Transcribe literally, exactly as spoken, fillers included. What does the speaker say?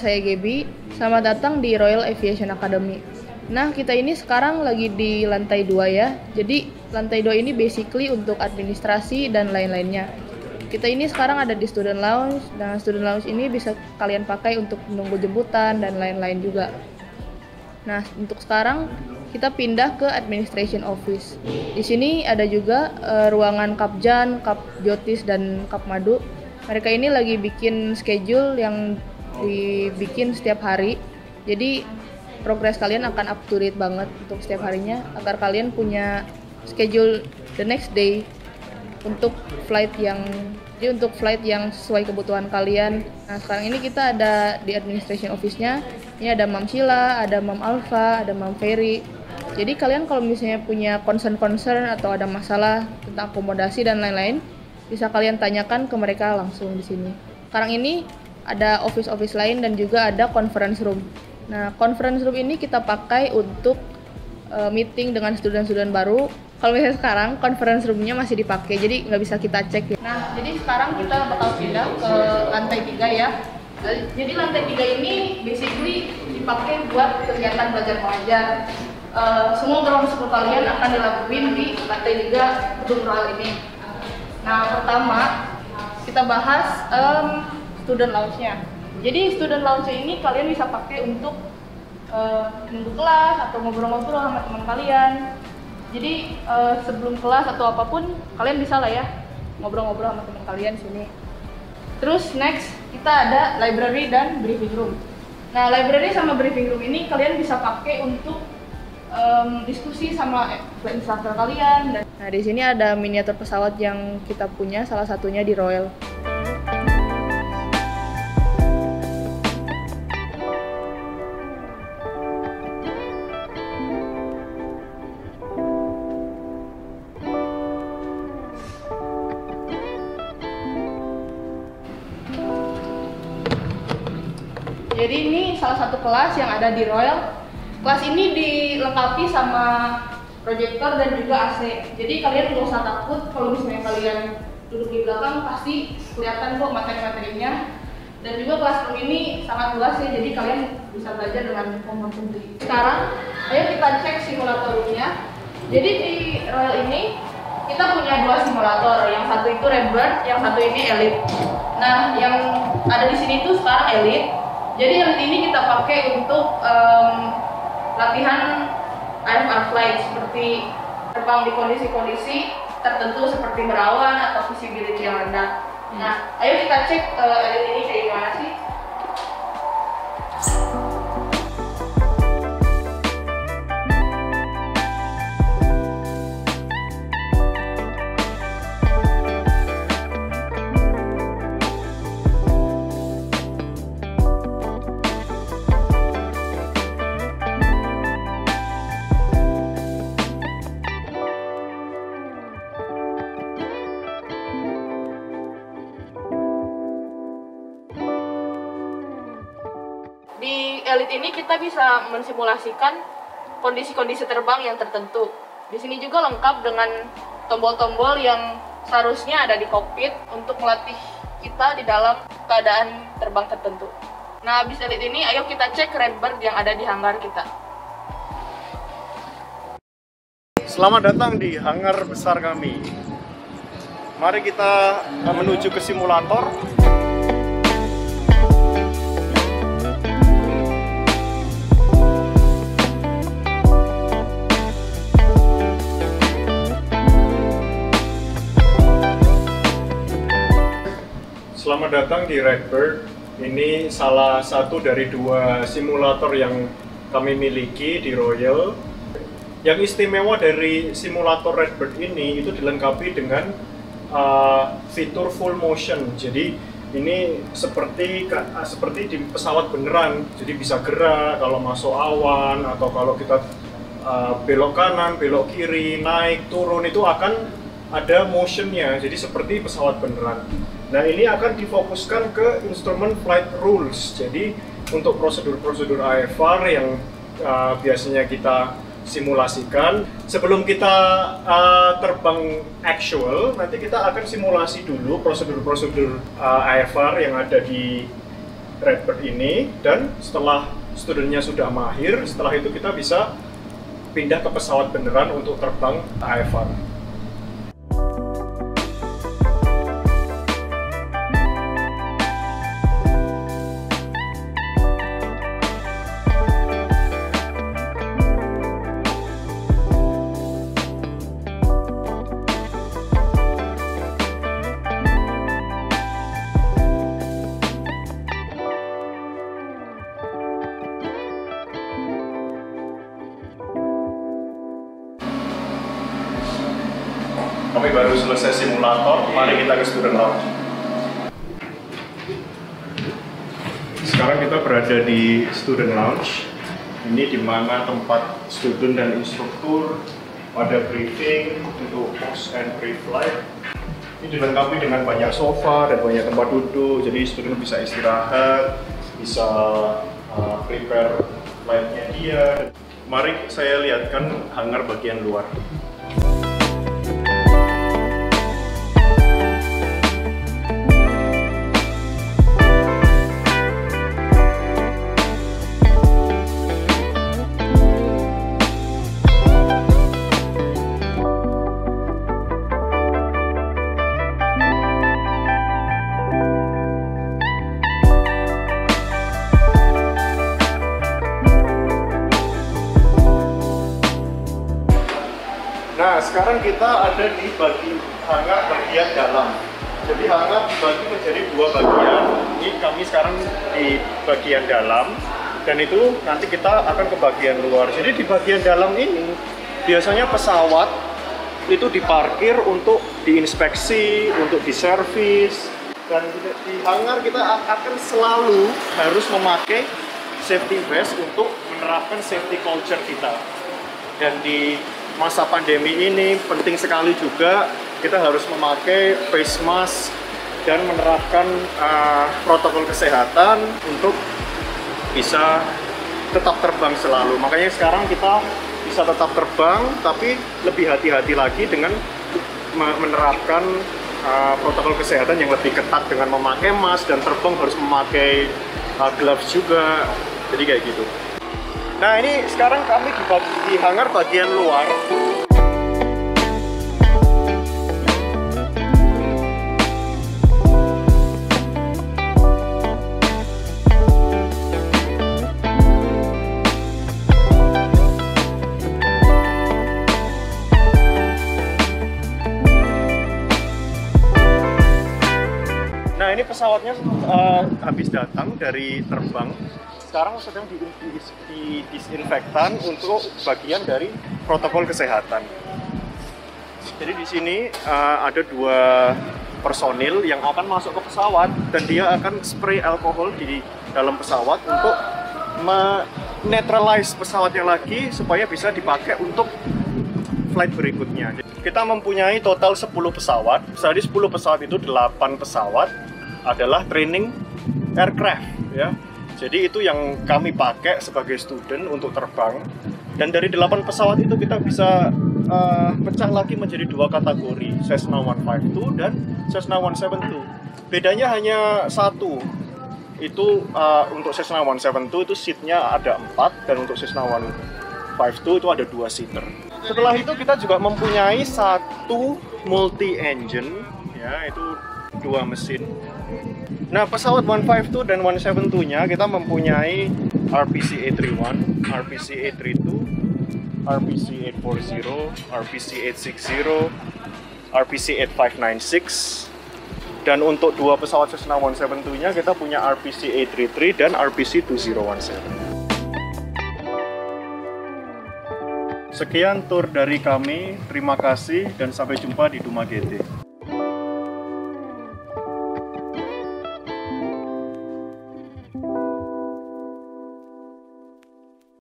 saya Gaby. Selamat datang di Royal Aviation Academy. Nah, kita ini sekarang lagi di lantai dua ya. Jadi, lantai dua ini basically untuk administrasi dan lain-lainnya. Kita ini sekarang ada di student lounge, dan student lounge ini bisa kalian pakai untuk menunggu jemputan dan lain-lain juga. Nah, untuk sekarang kita pindah ke administration office. Di sini ada juga uh, ruangan Kapjan, Kap Jotis, dan Kap Madu. Mereka ini lagi bikin schedule yang dibikin setiap hari. Jadi progres kalian akan up to date banget untuk setiap harinya, agar kalian punya schedule the next day untuk flight yang jadi untuk flight yang sesuai kebutuhan kalian. Nah, sekarang ini kita ada di administration office-nya. Ini ada Mam Sheila, ada Mam Alfa, ada Mam Ferry. Jadi kalian kalau misalnya punya concern-concern atau ada masalah tentang akomodasi dan lain-lain, bisa kalian tanyakan ke mereka langsung di sini. Sekarang ini ada office-office lain dan juga ada conference room. Nah, conference room ini kita pakai untuk uh, meeting dengan student-student baru. Kalau misalnya sekarang conference room-nya masih dipakai, jadi nggak bisa kita cek. Nah, jadi sekarang kita bakal pindah ke lantai tiga ya. Jadi lantai tiga ini basically dipakai buat kegiatan belajar mengajar. Uh, semua ground school kalian akan dilakuin di lantai tiga gedung Royal ini. Nah, pertama kita bahas um, student lounge-nya. Jadi student lounge ini kalian bisa pakai untuk uh, nunggu kelas atau ngobrol-ngobrol sama teman kalian. Jadi uh, sebelum kelas atau apapun kalian bisa lah ya ngobrol-ngobrol sama teman kalian sini. Terus next kita ada library dan briefing room. Nah, library sama briefing room ini kalian bisa pakai untuk Um, diskusi sama instruktur kalian. Nah, di sini ada miniatur pesawat yang kita punya, salah satunya di Royal. Jadi ini salah satu kelas yang ada di Royal. Kelas ini dilengkapi sama proyektor dan juga A C. Jadi kalian nggak usah takut kalau misalnya kalian duduk di belakang, pasti kelihatan kok materi-materinya. Dan juga classroom ini sangat luas ya, jadi kalian bisa belajar dengan kompak sendiri. Sekarang, ayo kita cek simulatornya. Jadi di Royal ini kita punya dua simulator, yang satu itu Redbird, yang satu ini Elite. Nah, yang ada di sini tuh sekarang Elite. Jadi Elite ini kita pakai untuk um, latihan I F R flight, seperti terbang di kondisi-kondisi tertentu seperti berawan atau visibility yang rendah. Hmm. Nah, ayo kita cek uh, Elite ini kayak gimana sih? Di Elite ini kita bisa mensimulasikan kondisi-kondisi terbang yang tertentu. Di sini juga lengkap dengan tombol-tombol yang seharusnya ada di kokpit untuk melatih kita di dalam keadaan terbang tertentu. Nah, habis Elite ini, ayo kita cek Redbird yang ada di hanggar kita. Selamat datang di hanggar besar kami. Mari kita menuju ke simulator. Selamat datang di Redbird. Ini salah satu dari dua simulator yang kami miliki di Royal. Yang istimewa dari simulator Redbird ini itu dilengkapi dengan uh, fitur full motion. Jadi ini seperti uh, seperti di pesawat beneran. Jadi bisa gerak kalau masuk awan atau kalau kita uh, belok kanan, belok kiri, naik, turun, itu akan ada motionnya. Jadi seperti pesawat beneran. Nah, ini akan difokuskan ke instrument flight rules. Jadi untuk prosedur-prosedur I F R yang uh, biasanya kita simulasikan, sebelum kita uh, terbang actual, nanti kita akan simulasi dulu prosedur-prosedur uh, I F R yang ada di Redbird ini, dan setelah studentnya sudah mahir, setelah itu kita bisa pindah ke pesawat beneran untuk terbang A F R. Kami baru selesai simulator, mari kita ke student lounge. Sekarang kita berada di student lounge. Ini di mana tempat student dan instruktur pada briefing untuk post and pre-flight. Ini dilengkapi dengan banyak sofa dan banyak tempat duduk, jadi student bisa istirahat, bisa uh, prepare flight-nya dia. Mari saya lihatkan hangar bagian luar. Nah, sekarang kita ada di bagi hangar bagian dalam. Jadi hangar dibagi menjadi dua bagian. Ini kami sekarang di bagian dalam, dan itu nanti kita akan ke bagian luar. Jadi di bagian dalam ini biasanya pesawat itu diparkir untuk diinspeksi, untuk diservis, dan di hangar kita akan selalu harus memakai safety vest untuk menerapkan safety culture kita. Dan di masa pandemi ini penting sekali juga kita harus memakai face mask dan menerapkan uh, protokol kesehatan untuk bisa tetap terbang selalu. Makanya sekarang kita bisa tetap terbang, tapi lebih hati-hati lagi dengan menerapkan uh, protokol kesehatan yang lebih ketat dengan memakai mask, dan terbang harus memakai uh, gloves juga. Jadi kayak gitu. Nah, ini sekarang kami di, di hangar bagian luar. Nah, ini pesawatnya uh, habis datang dari terbang. Sekarang sedang di, di, di disinfektan untuk bagian dari protokol kesehatan. Jadi di sini uh, ada dua personil yang akan masuk ke pesawat, dan dia akan spray alkohol di dalam pesawat untuk menetralize pesawatnya lagi supaya bisa dipakai untuk flight berikutnya. Kita mempunyai total sepuluh pesawat. Dari sepuluh pesawat itu delapan pesawat adalah training aircraft, ya. Jadi itu yang kami pakai sebagai student untuk terbang. Dan dari delapan pesawat itu kita bisa uh, pecah lagi menjadi dua kategori, Cessna seratus lima puluh dua dan Cessna seratus tujuh puluh dua. Bedanya hanya satu. Itu uh, untuk Cessna seratus tujuh puluh dua itu seatnya ada empat, dan untuk Cessna seratus lima puluh dua itu ada dua seater. Setelah itu kita juga mempunyai satu multi-engine, ya, itu dua mesin. Nah, pesawat seratus lima puluh dua dan seratus tujuh puluh dua-nya kita mempunyai R P C A tiga puluh satu, R P C A tiga puluh dua, R P C A empat puluh, R P C A enam puluh, R P C A lima sembilan enam, dan untuk dua pesawat Cessna seratus tujuh puluh dua-nya kita punya R P C A tiga puluh tiga dan R P C dua nol satu tujuh. Sekian tour dari kami, terima kasih dan sampai jumpa di Duma G T.